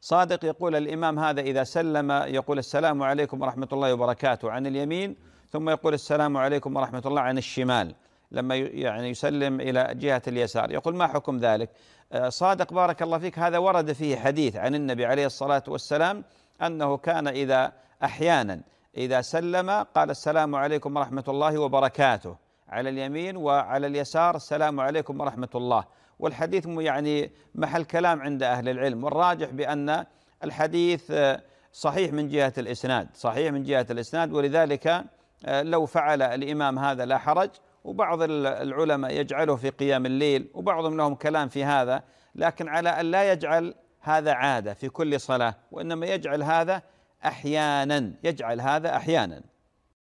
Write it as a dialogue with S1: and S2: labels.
S1: صادق يقول الإمام هذا إذا سلم يقول السلام عليكم ورحمة الله وبركاته عن اليمين، ثم يقول السلام عليكم ورحمة الله عن الشمال لما يعني يسلم إلى جهة اليسار. يقول ما حكم ذلك؟ صادق بارك الله فيك، هذا ورد فيه حديث عن النبي عليه الصلاة والسلام أنه كان أحيانا إذا سلم قال السلام عليكم ورحمة الله وبركاته على اليمين، وعلى اليسار السلام عليكم ورحمة الله. والحديث يعني محل كلام عند أهل العلم، والراجح بأن الحديث صحيح من جهة الإسناد، صحيح من جهة الإسناد، ولذلك لو فعل الإمام هذا لا حرج. وبعض العلماء يجعله في قيام الليل، وبعضهم لهم كلام في هذا، لكن على أن لا يجعل هذا عادة في كل صلاة، وإنما يجعل هذا أحيانا، يجعل هذا أحيانا.